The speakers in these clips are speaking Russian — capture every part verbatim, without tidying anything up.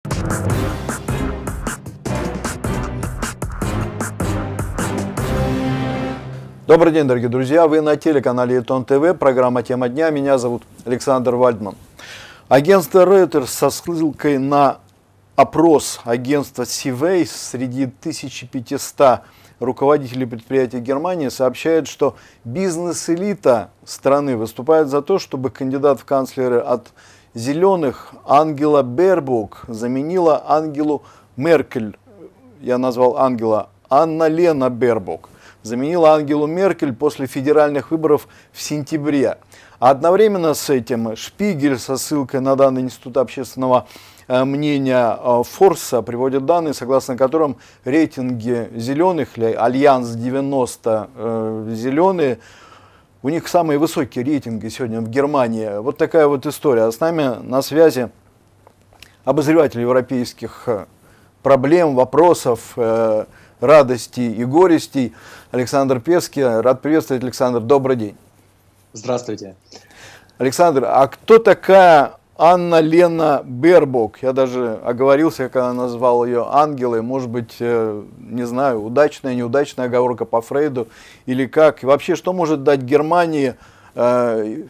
Добрый день, дорогие друзья. Вы на телеканале Итон ТВ, программа «Тема дня». Меня зовут Александр Вальдман. Агентство Reuters со ссылкой на опрос агентства Сивейс среди тысячи пятисот руководителей предприятий Германии сообщает, что бизнес-элита страны выступает за то, чтобы кандидат в канцлеры от «Зеленых» Ангела Бербок заменила Ангелу Меркель. Я назвал Ангела Анна-Лена Бербок. Заменила Ангелу Меркель после федеральных выборов в сентябре. А одновременно с этим Шпигель со ссылкой на данные Института общественного мнения Форса приводит данные, согласно которым рейтинги зеленых, или Альянс девяносто э, зеленые, у них самые высокие рейтинги сегодня в Германии. Вот такая вот история. А с нами на связи обозреватель европейских проблем, вопросов, э, радостей и горестей Александр Певский. Рад приветствовать, Александр. Добрый день. Здравствуйте. Александр, а кто такая Анна-Лена Бербок? Я даже оговорился, когда назвал ее Ангелой. Может быть, э, не знаю, удачная, неудачная оговорка по Фрейду или как? И вообще, что может дать Германии э,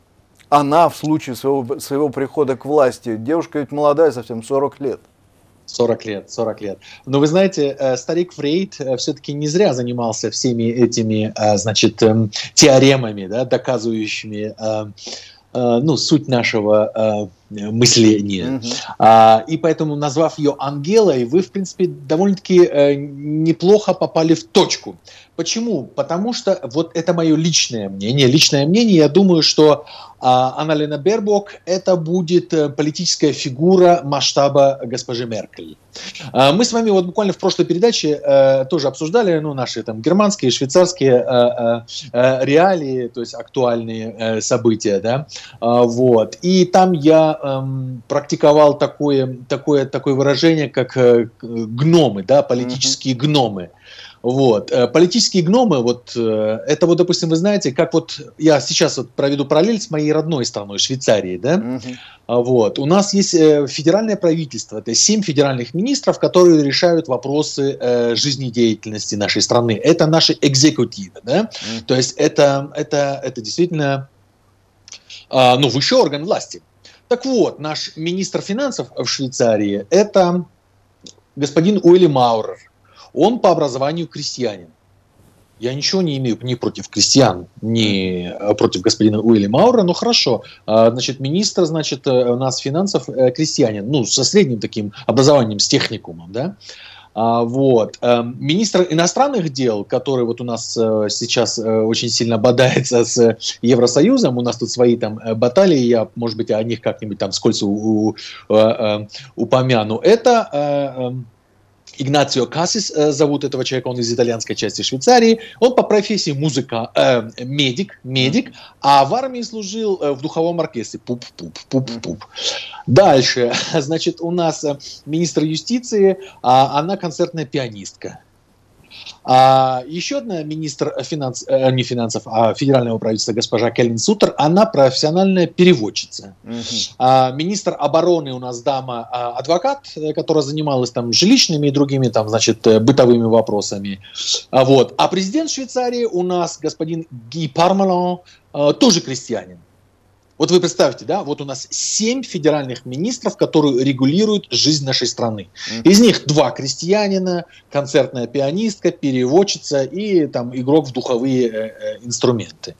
она в случае своего, своего прихода к власти? Девушка ведь молодая, совсем сорок лет. сорок лет, сорок лет. Но вы знаете, старик Фрейд все-таки не зря занимался всеми этими, значит, теоремами, да, доказывающими, ну, суть нашего мышления. Mm-hmm. И поэтому, назвав ее Ангелой, вы, в принципе, довольно-таки неплохо попали в точку. Почему? Потому что, вот это мое личное мнение, личное мнение, я думаю, что Анна-Лена Бербок это будет политическая фигура масштаба госпожи Меркель. Мы с вами вот буквально в прошлой передаче э, тоже обсуждали, ну, наши там германские, швейцарские э, э, реалии, то есть актуальные э, события, да, а, вот. И там я э, практиковал такое, такое, такое выражение, как э, гномы, да, политические mm-hmm. гномы. Вот. Политические гномы, вот, это вот, допустим, вы знаете, как вот я сейчас вот проведу параллель с моей родной страной, Швейцарией, да? Mm-hmm. Вот. У нас есть федеральное правительство, это семь федеральных министров, которые решают вопросы э, жизнедеятельности нашей страны. Это наши экзекутивы, да? Mm-hmm. То есть это, это, это действительно э, ну, высший орган власти. Так вот, наш министр финансов в Швейцарии это господин Уилли Маурер. Он по образованию крестьянин. Я ничего не имею ни против крестьян, ни против господина Уилли Маура, но хорошо. Значит, министр, значит, у нас финансов крестьянин, ну, со средним таким образованием, с техникумом, да. Вот. Министр иностранных дел, который вот у нас сейчас очень сильно бодается с Евросоюзом, у нас тут свои там баталии, я, может быть, о них как-нибудь там вскользь упомяну, это... Игнацио Кассис э, зовут этого человека, он из итальянской части Швейцарии. Он по профессии музыка, э, медик, медик, а в армии служил э, в духовом оркестре. Пуп-пуп, пуп-пуп. Дальше, значит, у нас э, министр юстиции, а она концертная пианистка. А еще одна министр финанс, э, не финансов, а федерального правительства госпожа Келлин Сутер, она профессиональная переводчица. Uh-huh. А, министр обороны у нас дама а, адвокат, которая занималась там жилищными и другими там, значит, бытовыми вопросами. А, вот. А президент Швейцарии у нас господин Ги Пармелон, а, тоже крестьянин. Вот вы представьте, да, вот у нас семь федеральных министров, которые регулируют жизнь нашей страны. Из них два крестьянина, концертная пианистка, переводчица и там игрок в духовые э, э, инструменты.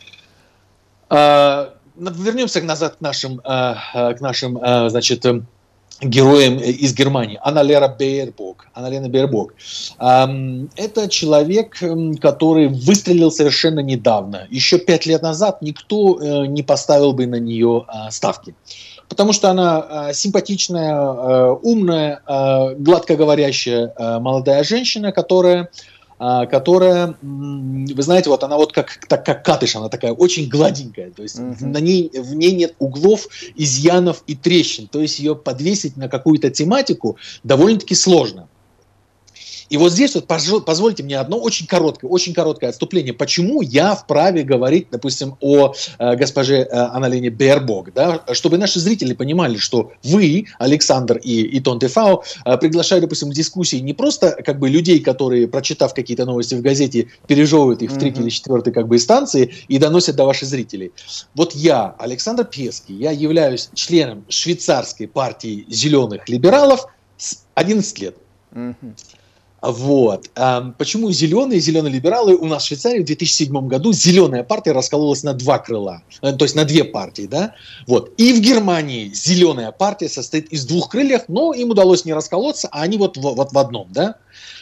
Э, вернемся назад к нашим, э, к нашим э, значит, э, героям из Германии. Анна-Лена Бербок. Анна-Лена Бербок. Это человек, который выстрелил совершенно недавно. Еще пять лет назад никто не поставил бы на нее ставки. Потому что она симпатичная, умная, гладко говорящая молодая женщина, которая... которая, вы знаете, вот она вот как, так, как катыш, она такая очень гладенькая, то есть uh-huh. на ней, в ней нет углов, изъянов и трещин, то есть ее подвесить на какую-то тематику довольно-таки сложно. И вот здесь вот позвольте мне одно очень короткое, очень короткое отступление. Почему я вправе говорить, допустим, о э, госпоже э, Анналене Бербок, да, чтобы наши зрители понимали, что вы, Александр и, и Тон ТВ, э, приглашали, допустим, в дискуссии не просто как бы людей, которые, прочитав какие-то новости в газете, пережевывают их в третьей или четвертой как бы инстанции и доносят до ваших зрителей. Вот я, Александр Пеский, я являюсь членом швейцарской партии зеленых либералов с одиннадцати лет. Mm-hmm. Вот. Почему зеленые, зеленые либералы у нас в Швейцарии в две тысячи седьмом году зеленая партия раскололась на два крыла, то есть на две партии, да? Вот. И в Германии зеленая партия состоит из двух крыльев, но им удалось не расколоться, а они вот, вот в одном, да?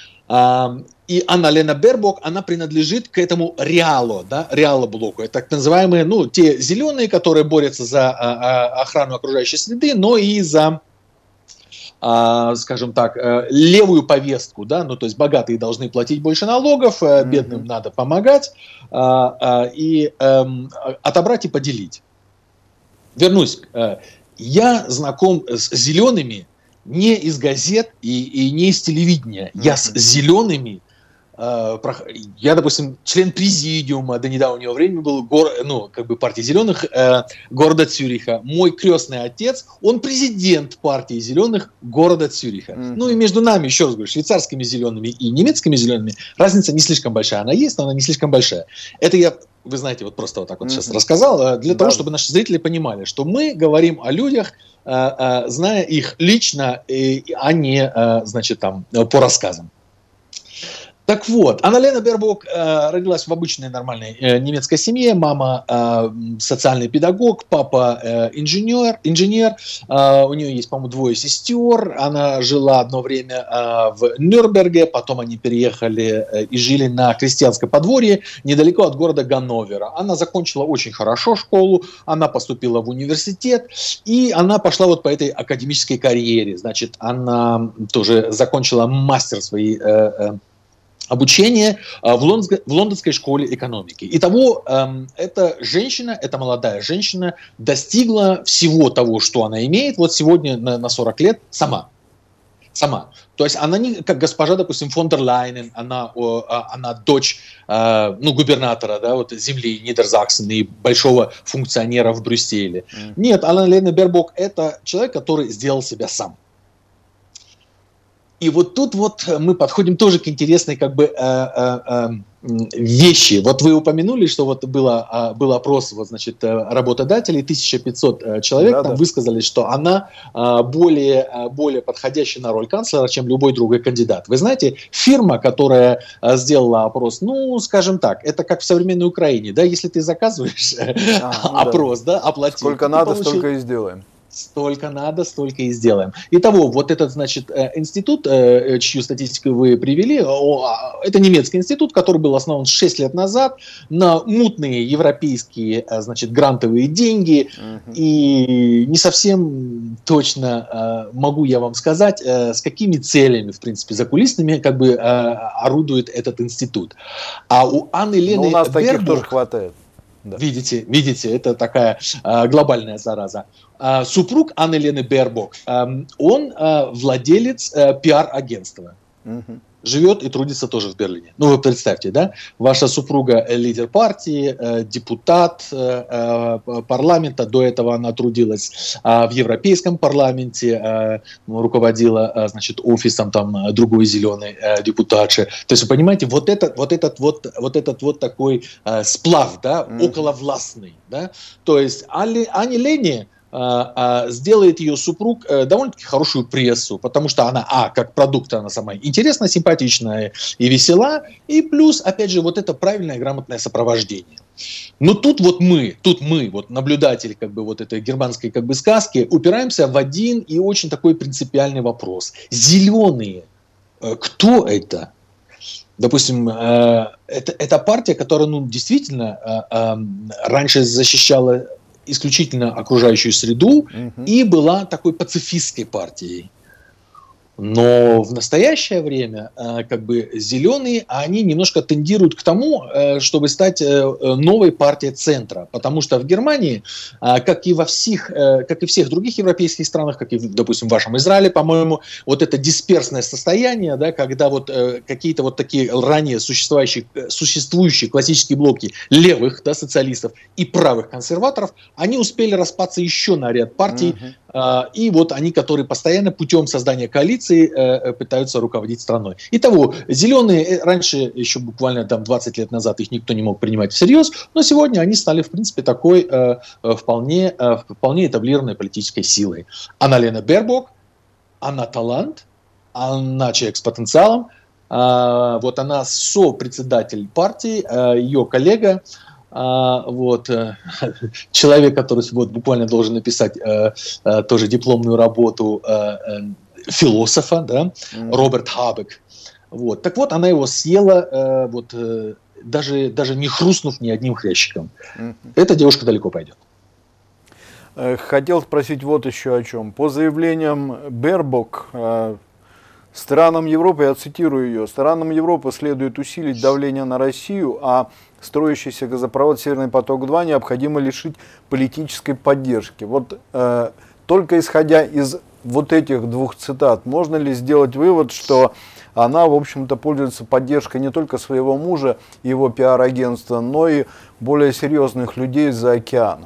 И Анналена Бербок, она принадлежит к этому реалу, да, реало-блоку. Это так называемые, ну, те зеленые, которые борются за охрану окружающей среды, но и за, скажем так, левую повестку, да, ну, то есть богатые должны платить больше налогов, бедным mm-hmm. надо помогать и отобрать и поделить. Вернусь. Я знаком с зелеными не из газет и, и не из телевидения. Mm-hmm. Я с зелеными, э, я, допустим, член президиума до недавнего времени был, гор, ну, как бы партии зеленых э, города Цюриха. Мой крестный отец, он президент партии зеленых города Цюриха. Mm-hmm. Ну и между нами, еще раз говорю, швейцарскими зелеными и немецкими зелеными разница не слишком большая. Она есть, но она не слишком большая. Это я, вы знаете, вот просто вот так вот mm-hmm. сейчас рассказал, для да. того, чтобы наши зрители понимали, что мы говорим о людях, зная их лично, а не, значит, там, по рассказам. Так вот, Анналена Бербок э, родилась в обычной нормальной э, немецкой семье. Мама э, социальный педагог, папа э, инженер. инженер. Э, у нее есть, по-моему, двое сестер. Она жила одно время э, в Нюрнберге, потом они переехали э, и жили на крестьянском подворье недалеко от города Ганновера. Она закончила очень хорошо школу, она поступила в университет, и она пошла вот по этой академической карьере. Значит, она тоже закончила мастер своей э, э, обучение в лондонской, в лондонской школе экономики. Итого, эм, эта женщина, эта молодая женщина достигла всего того, что она имеет, вот сегодня на, на сорок лет сама. Сама. То есть она не как госпожа, допустим, фон дер Лайнен, она, о, она дочь э, ну, губернатора, да, вот, земли Нидерсаксен и большого функционера в Брюсселе. Mm. Нет, Анналена Бербок – это человек, который сделал себя сам. И вот тут вот мы подходим тоже к интересной как бы э, э, э, вещи. Вот вы упомянули, что вот было, был опрос вот, значит, работодателей, тысяча пятьсот человек да, там да. высказались, что она более, более подходящая на роль канцлера, чем любой другой кандидат. Вы знаете, фирма, которая сделала опрос, ну, скажем так, это как в современной Украине, да, если ты заказываешь а, ну, опрос, да, да оплатил. Сколько надо, получил... столько и сделаем. Столько надо, столько и сделаем. Итого, вот этот, значит, институт, чью статистику вы привели, это немецкий институт, который был основан шесть лет назад на мутные европейские, значит, грантовые деньги. Uh-huh. И не совсем точно могу я вам сказать, с какими целями, в принципе, закулисными, как бы орудует этот институт. А у Анны Лены Но у нас Бербок, таких тоже хватает. Да. Видите, видите, это такая э, глобальная зараза. Э, супруг Анналены Бербок, э, он э, владелец э, пиар-агентства. Угу. Живет и трудится тоже в Берлине. Ну, вы представьте, да? Ваша супруга лидер партии, э, депутат э, парламента. До этого она трудилась э, в Европейском парламенте, э, руководила, э, значит, офисом там другой зеленой э, депутатши. То есть, вы понимаете, вот этот вот, этот, вот, вот, этот вот такой э, сплав, да, mm-hmm. околовластный, да? То есть, Ани, Ани Лене сделает ее супруг довольно-таки хорошую прессу, потому что она, а, как продукт, она сама интересная, симпатичная и весела, и плюс, опять же, вот это правильное, грамотное сопровождение. Но тут вот мы, тут мы, вот наблюдатели как бы вот этой германской как бы сказки, упираемся в один и очень такой принципиальный вопрос. Зеленые, кто это? Допустим, это, это партия, которая, ну, действительно раньше защищала исключительно окружающую среду uh-huh. и была такой пацифистской партией. Но в настоящее время как бы зеленые, они немножко тендируют к тому, чтобы стать новой партией центра. Потому что в Германии, как и во всех, как и всех других европейских странах, как и, допустим, в вашем Израиле, по-моему, вот это дисперсное состояние, да, когда вот какие-то вот такие ранее существующие, существующие классические блоки левых, да, социалистов и правых консерваторов, они успели распаться еще на ряд партий. Mm-hmm. И вот они, которые постоянно путем создания коалиции пытаются руководить страной. Итого, зеленые раньше, еще буквально там двадцать лет назад, их никто не мог принимать всерьез, но сегодня они стали, в принципе, такой э, вполне, э, вполне этаблированной политической силой. Анна-Лена Бербок, она талант, она человек с потенциалом, э, вот она сопредседатель партии, э, ее коллега, Uh, вот, uh, человек, который вот, буквально должен написать uh, uh, тоже дипломную работу uh, uh, философа, да, mm-hmm. Роберт Хабек. Вот. Так вот, она его съела, uh, вот, uh, даже, даже не хрустнув ни одним хрящиком. Mm-hmm. Эта девушка далеко пойдет. Хотел спросить вот еще о чем. По заявлениям Бербок, странам Европы, я цитирую ее, странам Европы следует усилить давление на Россию, а строящийся газопровод «Северный поток-два» необходимо лишить политической поддержки. Вот э, только исходя из вот этих двух цитат, можно ли сделать вывод, что она, в общем-то, пользуется поддержкой не только своего мужа и его пиар-агентства, но и более серьезных людей из-за океана?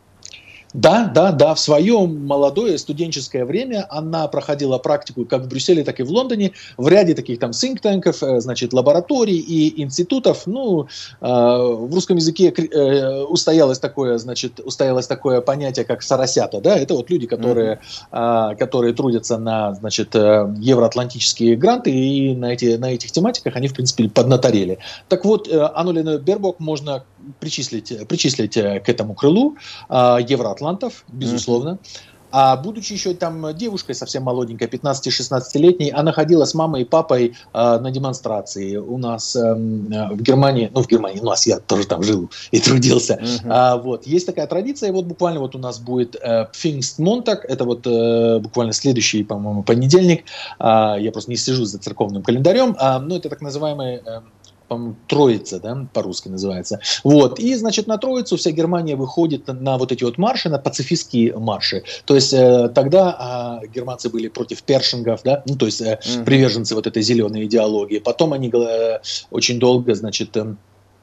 Да, да, да. В свое молодое студенческое время она проходила практику как в Брюсселе, так и в Лондоне в ряде таких там think-танков, значит, лабораторий и институтов. Ну, э, в русском языке э, устоялось такое, значит, устоялось такое понятие, как соросята, да. Это вот люди, которые, mm-hmm. э, которые трудятся на, значит, евроатлантические гранты, и на, эти, на этих тематиках они, в принципе, поднаторели. Так вот, э, Анну-Лену Бербок можно причислить, причислить к этому крылу э, евроатлантов. Атлантов, безусловно. Mm-hmm. А будучи еще там девушкой совсем молоденькой, пятнадцати-шестнадцатилетней, она ходила с мамой и папой э, на демонстрации. У нас э, в Германии, ну в Германии, у нас я тоже там жил и трудился. Mm-hmm. А, вот, есть такая традиция, и вот буквально вот у нас будет э, Пфингстмонтаг, это вот э, буквально следующий, по-моему, понедельник. А, я просто не слежу за церковным календарем, а, но это так называемый... Э, Троица, да, по-русски называется. Вот. И, значит, на Троицу вся Германия выходит на, на вот эти вот марши, на пацифистские марши. То есть э, тогда э, германцы были против першингов, да, ну, то есть э, mm-hmm. приверженцы вот этой зеленой идеологии. Потом они э, очень долго, значит, э,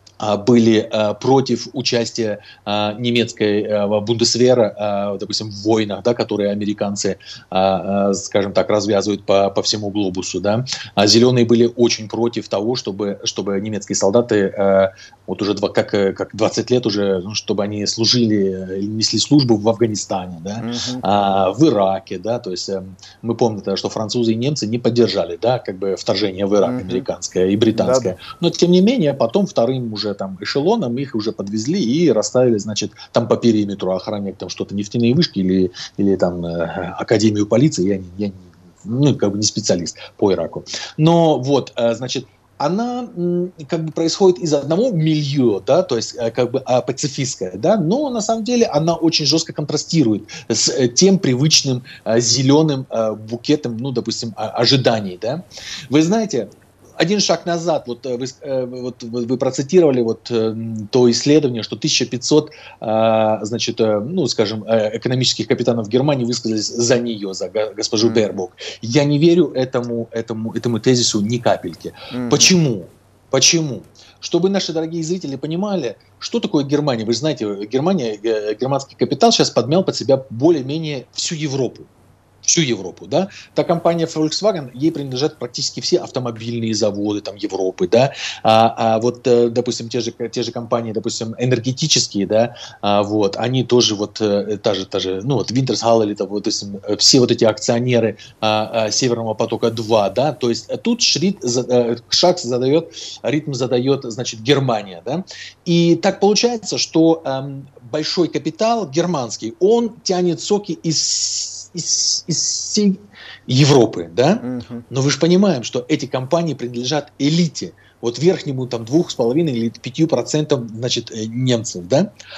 были э, против участия э, немецкой э, бундесвера, э, допустим, в войнах, да, которые американцы, э, э, скажем так, развязывают по, по всему глобусу. Да. А зеленые были очень против того, чтобы, чтобы немецкие солдаты, э, вот уже два, как, как двадцать лет уже, ну, чтобы они служили, несли службу в Афганистане, да, mm-hmm. э, в Ираке. Да, то есть э, мы помним, что французы и немцы не поддержали, да, как бы вторжение в Ирак mm-hmm. американское и британское. Да-да. Но, тем не менее, потом вторым уже там эшелоном их уже подвезли и расставили, значит, там по периметру охранять там что-то, нефтяные вышки или, или там э, академию полиции. Я, я не, ну, как бы не специалист по Ираку. Но вот, э, значит, она м, как бы происходит из одного мильё, да, то есть э, как бы э, пацифистская, да, но на самом деле она очень жестко контрастирует с э, тем привычным э, зеленым э, букетом, ну, допустим, э, ожиданий, да. Вы знаете, один шаг назад, вот вы, вот вы процитировали вот то исследование, что тысяча пятьсот, значит, ну, скажем, экономических капитанов Германии высказались за нее, за госпожу mm-hmm. Бербок. Я не верю этому, этому, этому тезису ни капельки. Mm-hmm. Почему? Почему? Чтобы наши дорогие зрители понимали, что такое Германия. Вы же знаете, Германия, германский капитал сейчас подмял под себя более-менее всю Европу. Всю Европу, да. Та компания Volkswagen, ей принадлежат практически все автомобильные заводы там Европы, да. А, а вот, допустим, те же, те же компании, допустим, энергетические, да, а, вот, они тоже вот, та же, та же, ну вот, Wintershall или там, вот, допустим, все вот эти акционеры а, а, Северного потока-два, да, то есть тут шрит, шаг задает, ритм задает, значит, Германия, да. И так получается, что эм, большой капитал германский, он тянет соки из Из, из всей Европы, да? Uh-huh. Но вы же понимаем, что эти компании принадлежат элите, вот верхнему там двух с половиной или пятью процентам, значит, немцев, да?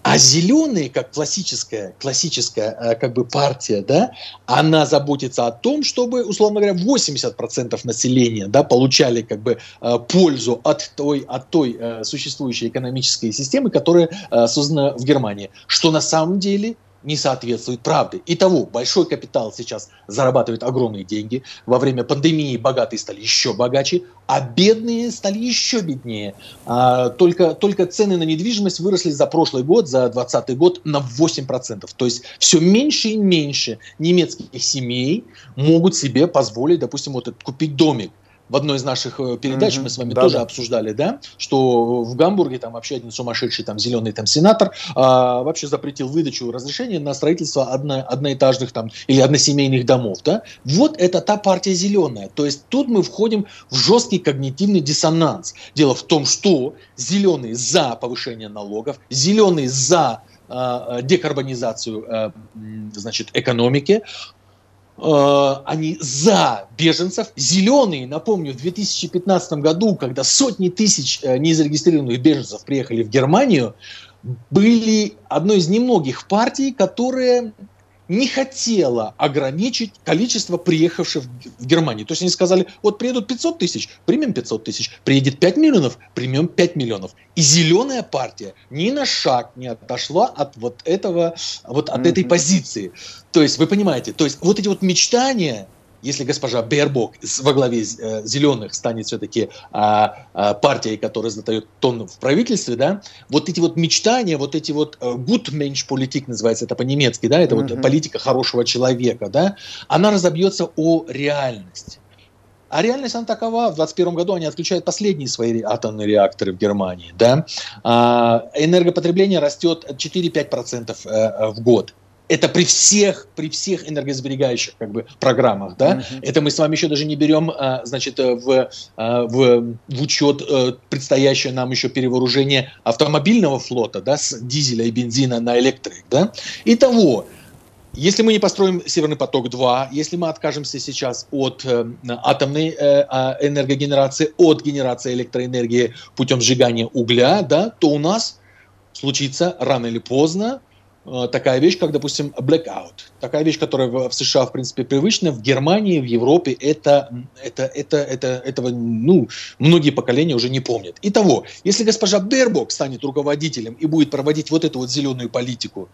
А зеленые, как классическая, классическая как бы партия, да, она заботится о том, чтобы, условно говоря, восемьдесят процентов населения, да, получали как бы пользу от той, от той существующей экономической системы, которая создана в Германии, что на самом деле не соответствует правде. Итого, большой капитал сейчас зарабатывает огромные деньги. Во время пандемии богатые стали еще богаче, а бедные стали еще беднее. А, только, только цены на недвижимость выросли за прошлый год, за двадцатый год на восемь процентов. То есть все меньше и меньше немецких семей могут себе позволить, допустим, вот купить домик. В одной из наших передач mm-hmm. мы с вами да, тоже да. обсуждали, да, что в Гамбурге там вообще один сумасшедший там зеленый там сенатор а, вообще запретил выдачу разрешения на строительство одно, одноэтажных там или односемейных домов, да. Вот это та партия зеленая. То есть тут мы входим в жесткий когнитивный диссонанс. Дело в том, что зеленые за повышение налогов, зеленые за а, декарбонизацию а, значит, экономики. Они за беженцев. Зеленые, напомню, в две тысячи пятнадцатом году, когда сотни тысяч незарегистрированных беженцев приехали в Германию, были одной из немногих партий, которая не хотела ограничить количество приехавших в Германию. То есть они сказали, вот приедут пятьсот тысяч, примем пятьсот тысяч, приедет пять миллионов, примем пять миллионов. И зеленая партия ни на шаг не отошла от вот этого, вот от mm-hmm. этой позиции. То есть вы понимаете, то есть вот эти вот мечтания, если госпожа Бербок во главе э, зеленых станет все-таки э, э, партией, которая задает тон в правительстве, да, вот эти вот мечтания, вот эти вот э, Gutmensch-Politik называется это по-немецки, да, это mm-hmm. вот политика хорошего человека, да, она разобьется о реальность. А реальность она такова, в двадцать первом году они отключают последние свои атомные реакторы в Германии, да, а, энергопотребление растет четыре-пять процентов э, в год. Это при всех, при всех энергосберегающих как бы, программах, да. Mm-hmm. Это мы с вами еще даже не берем, значит, в, в, в учет предстоящее нам еще перевооружение автомобильного флота, да, с дизеля и бензина на электрик, да. Итого, если мы не построим Северный поток-два, если мы откажемся сейчас от э, атомной э, энергогенерации, от генерации электроэнергии путем сжигания угля, да, то у нас случится рано или поздно такая вещь, как, допустим, blackout. Такая вещь, которая в США, в принципе, привычна. В Германии, в Европе это, это, это, это, этого ну, многие поколения уже не помнят. Итого, если госпожа Бербок станет руководителем и будет проводить вот эту вот зеленую политику,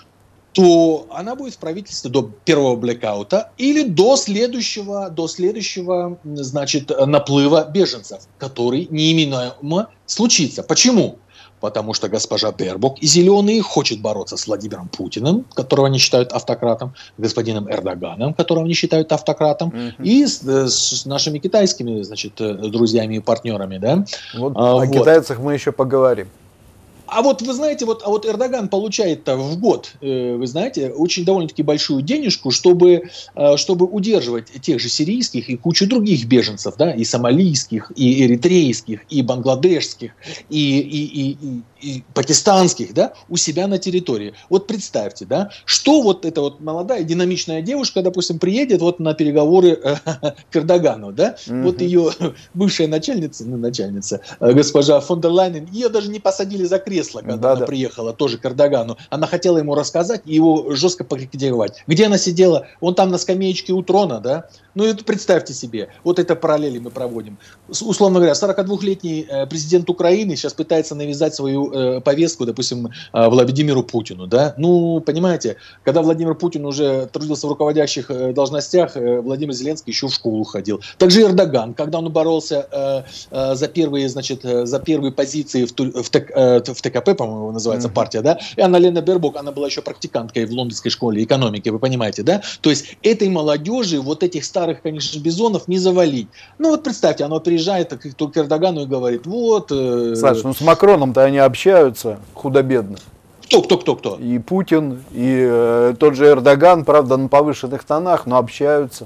то она будет в правительстве до первого блэкаута или до следующего, до следующего, значит, наплыва беженцев, который неименуемо случится. Почему? Потому что госпожа Бербок и зеленые хочет бороться с Владимиром Путиным, которого они считают автократом, господином Эрдоганом, которого они считают автократом, mm-hmm. и с, с нашими китайскими, значит, друзьями и партнерами. Да? Вот, а, о вот. китайцах мы еще поговорим. А вот вы знаете, вот, а вот Эрдоган получает в год, э, вы знаете, очень довольно-таки большую денежку, чтобы, э, чтобы удерживать тех же сирийских и кучу других беженцев, да, и сомалийских, и эритрейских, и бангладешских, и, и, и, и, и пакистанских, да, у себя на территории. Вот представьте, да, что вот эта вот молодая динамичная девушка, допустим, приедет вот на переговоры э, к Эрдогану, да, mm-hmm. вот ее бывшая начальница, ну, начальница, э, госпожа фон дер Лайен, ее даже не посадили за кресло, когда да, она да. приехала тоже к Эрдогану. Она хотела ему рассказать и его жестко покритиковать. Где она сидела? Он там на скамеечке у трона, да? Ну, это представьте себе, вот это параллели мы проводим. Условно говоря, сорокадвухлетний президент Украины сейчас пытается навязать свою э, повестку, допустим, э, Владимиру Путину, да? Ну, понимаете, когда Владимир Путин уже трудился в руководящих э, должностях, э, Владимир Зеленский еще в школу ходил. Также Эрдоган, когда он боролся э, э, за первые, значит, э, за первые позиции в, в, э, в ТКП, по-моему, называется mm-hmm. партия, да? И Анна-Лена Бербок, она была еще практиканткой в лондонской школе экономики, вы понимаете, да? То есть этой молодежи, вот этих старых Старых, конечно, бизонов не завалить. Ну вот представьте, она приезжает к, к Эрдогану и говорит, вот... Э... Саш, ну с Макроном-то они общаются худо-бедно. Кто, кто, кто, кто? И Путин, и э, тот же Эрдоган, правда, на повышенных тонах, но общаются.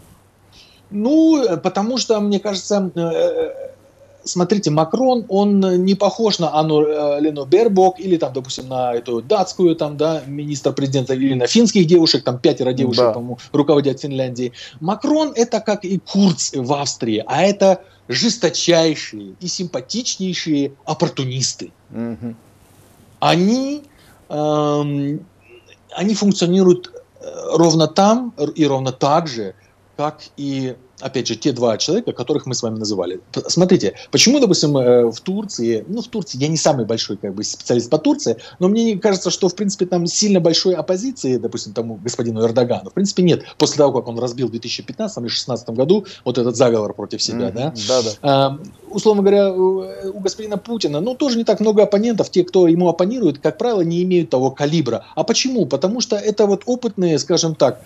Ну, потому что, мне кажется... Э, смотрите, Макрон, он не похож на Анну Лену Бербок или, там, допустим, на эту датскую, там, да, министра-президента, или на финских девушек, там пятеро девушек, да. по-моему, руководят Финляндией. Макрон это как и Курц в Австрии, а это жесточайшие и симпатичнейшие оппортунисты. Угу. Они эм, они функционируют ровно там и ровно так же, как и, опять же, те два человека, которых мы с вами называли. Смотрите, почему, допустим, в Турции, ну, в Турции я не самый большой, как бы, специалист по Турции, но мне кажется, что, в принципе, там сильно большой оппозиции, допустим, тому господину Эрдогану, в принципе, нет. После того, как он разбил в две тысячи пятнадцатом или две тысячи шестнадцатом году вот этот заговор против себя, mm-hmm. да? Да-да. А, условно говоря, у господина Путина, ну, тоже не так много оппонентов. Те, кто ему оппонирует, как правило, не имеют того калибра. А почему? Потому что это вот опытные, скажем так,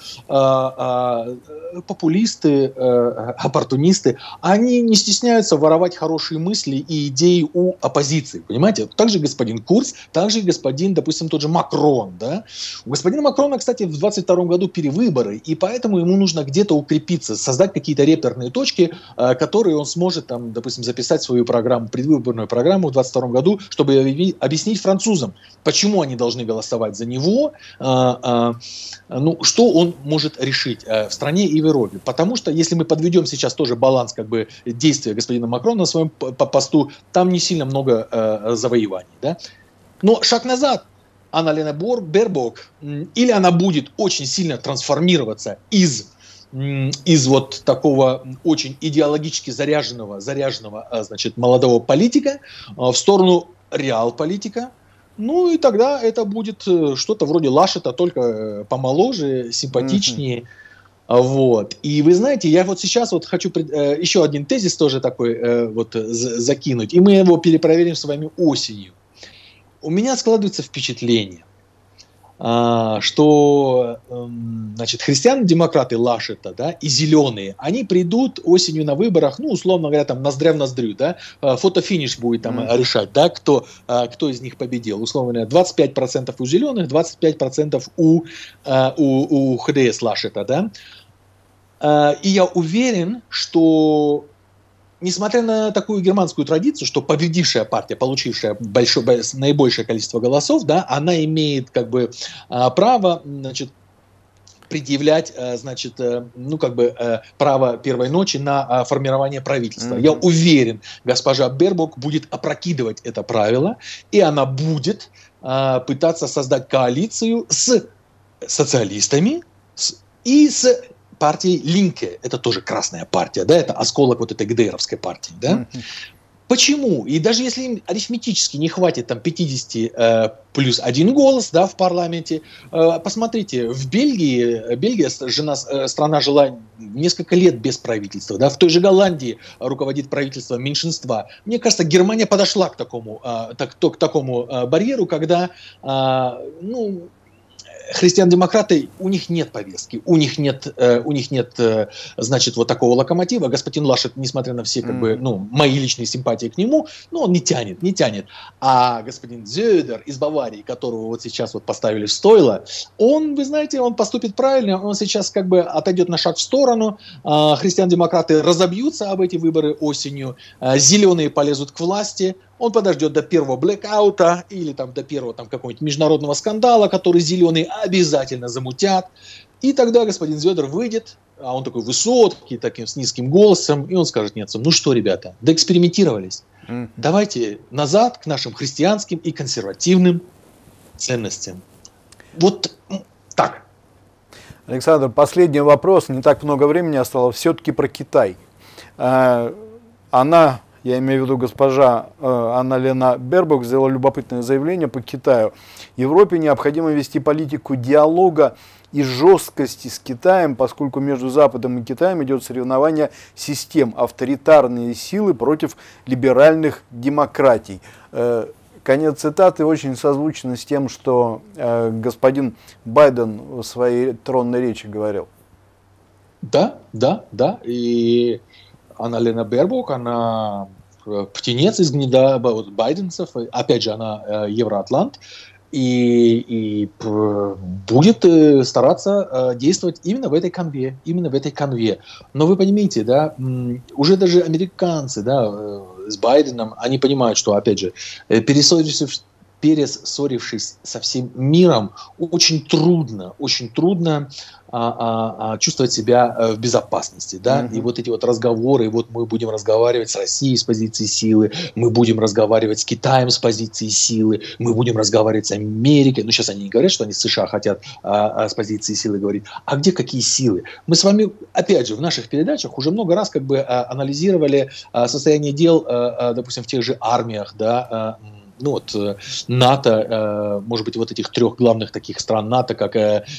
популисты, оппортунисты, они не стесняются воровать хорошие мысли и идеи у оппозиции, понимаете? Также господин Курц, также и господин, допустим, тот же Макрон, да? У господина Макрона, кстати, в двадцать втором году перевыборы, и поэтому ему нужно где-то укрепиться, создать какие-то реперные точки, которые он сможет, там, допустим, записать свою программу, предвыборную программу в двадцать втором году, чтобы объяснить французам, почему они должны голосовать за него, ну, что он может решить в стране и в Европе. Потому что, если мы подведем сейчас тоже баланс как бы действия господина Макрона на своем посту, там не сильно много э, завоеваний. Да? Но шаг назад. Анна-Лена Бербок, или она будет очень сильно трансформироваться из, из вот такого очень идеологически заряженного, заряженного значит, молодого политика в сторону реал-политика. Ну и тогда это будет что-то вроде Лашета, только помоложе, симпатичнее. Mm-hmm. Вот. И вы знаете, я вот сейчас вот хочу э, еще один тезис тоже такой э, вот з- закинуть, и мы его перепроверим с вами осенью. У меня складывается впечатление, э, что э, значит, христиан-демократы Лашета, да, и зеленые, они придут осенью на выборах, ну, условно говоря, там, ноздря в ноздрю, да, фотофиниш будет там mm-hmm. решать, да, кто, э, кто из них победил. Условно говоря, двадцать пять процентов у зеленых, двадцать пять процентов у, э, у, у ХДС Лашета, да. И я уверен, что, несмотря на такую германскую традицию, что победившая партия, получившая большое, наибольшее количество голосов, да, она имеет как бы право, значит, предъявлять, значит, ну, как бы, право первой ночи на формирование правительства. Mm-hmm. Я уверен, госпожа Бербок будет опрокидывать это правило, и она будет пытаться создать коалицию с социалистами и с партией Линке, это тоже красная партия, да, это осколок вот этой ГДРовской партии, да. Mm-hmm. Почему? И даже если им арифметически не хватит там пятьдесят э, плюс один голос, да, в парламенте, э, посмотрите, в Бельгии, Бельгия жена, э, страна жила несколько лет без правительства, да, в той же Голландии руководит правительство меньшинства. Мне кажется, Германия подошла к такому, э, так, то, к такому э, барьеру, когда, э, ну, христиан-демократы, у них нет повестки, у них нет, э, у них нет, э, значит, вот такого локомотива. Господин Лашет, несмотря на все, как mm-hmm. бы, ну, мои личные симпатии к нему, ну, он не тянет, не тянет. А господин Зёдер из Баварии, которого вот сейчас вот поставили в стойло, он, вы знаете, он поступит правильно, он сейчас как бы отойдет на шаг в сторону, э, христиан-демократы разобьются об эти выборы осенью, э, зеленые полезут к власти, он подождет до первого блэкаута или там, до первого там, какого-нибудь международного скандала, который зеленые обязательно замутят. И тогда господин Зёдер выйдет, а он такой высокий, таким с низким голосом, и он скажет немцам: ну что, ребята, доэкспериментировались. Mm. Давайте назад к нашим христианским и консервативным ценностям. Вот так. Александр, последний вопрос. Не так много времени осталось. Все-таки про Китай. Она... Я имею в виду госпожа э, Анна-Лена Бербок сделала любопытное заявление по Китаю. Европе необходимо вести политику диалога и жесткости с Китаем, поскольку между Западом и Китаем идет соревнование систем, авторитарные силы против либеральных демократий. Э, конец цитаты очень созвучно с тем, что э, господин Байден в своей тронной речи говорил. Да, да, да. И... Анна-Лена Бербок, она птенец из гнезда байденцев, опять же, она евроатлант, и, и будет стараться действовать именно в этой конве, именно в этой конве. Но вы понимаете, да, уже даже американцы, да, с Байденом, они понимают, что, опять же, пересорившись, перессорившись со всем миром, очень трудно, очень трудно а, а, а, чувствовать себя в безопасности, да, mm-hmm. и вот эти вот разговоры, вот мы будем разговаривать с Россией с позиции силы, мы будем разговаривать с Китаем с позиции силы, мы будем разговаривать с Америкой, ну сейчас они не говорят, что они с США хотят а, а, с позиции силы говорить, а где какие силы? Мы с вами, опять же, в наших передачах уже много раз как бы а, анализировали а, состояние дел, а, а, допустим, в тех же армиях, да, а, ну вот НАТО, может быть, вот этих трех главных таких стран НАТО, как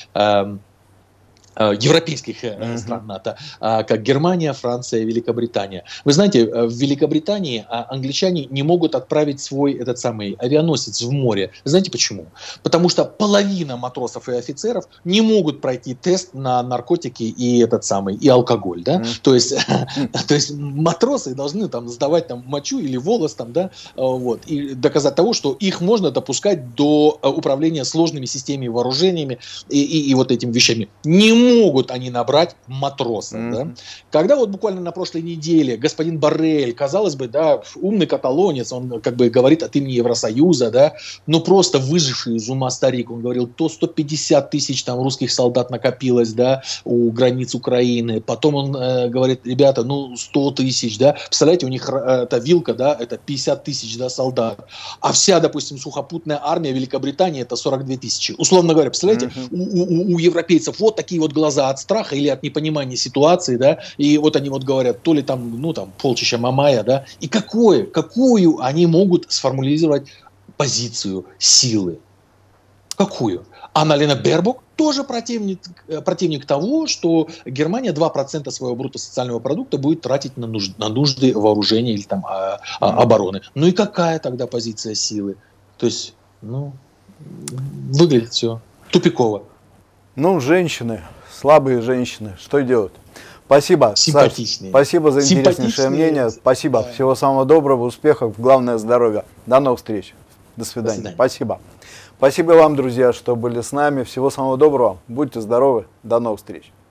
европейских mm-hmm. стран НАТО, как Германия, Франция, Великобритания. Вы знаете, в Великобритании англичане не могут отправить свой этот самый авианосец в море. Знаете почему? Потому что половина матросов и офицеров не могут пройти тест на наркотики и этот самый и алкоголь, да? Mm-hmm. То есть, то есть матросы должны там сдавать там мочу или волос там, да, вот, и доказать того, что их можно допускать до управления сложными системами вооружениями и, и, и вот этими вещами. Не могут они набрать матроса. Mm-hmm. Да? Когда вот буквально на прошлой неделе господин Боррель, казалось бы, да, умный каталонец, он как бы говорит от имени Евросоюза, да, но просто выживший из ума старик, он говорил, то сто пятьдесят тысяч там русских солдат накопилось, да, у границ Украины, потом он э, говорит, ребята, ну сто тысяч, да, представляете, у них э, эта вилка, да, это пятьдесят тысяч, да, солдат, а вся, допустим, сухопутная армия Великобритании это сорок две тысячи. Условно говоря, представляете, mm-hmm. у, у, у европейцев вот такие вот глаза от страха или от непонимания ситуации, да, и вот они вот говорят, то ли там, ну там, полчища Мамая, да, и какое, какую они могут сформулировать позицию силы? Какую? Анна-Лена Бербок тоже противник, противник того, что Германия два процента своего брутто-социального продукта будет тратить на нужды, на нужды вооружения или там а, а, обороны. Ну и какая тогда позиция силы? То есть, ну, выглядит все тупиково. Ну, женщины, слабые женщины, что делать? Спасибо, симпатичные. Саш, спасибо за интереснейшее мнение. Спасибо. Да. Всего самого доброго, успехов, главное здоровья. До новых встреч. До свидания. До свидания. Спасибо. Спасибо вам, друзья, что были с нами. Всего самого доброго. Будьте здоровы. До новых встреч.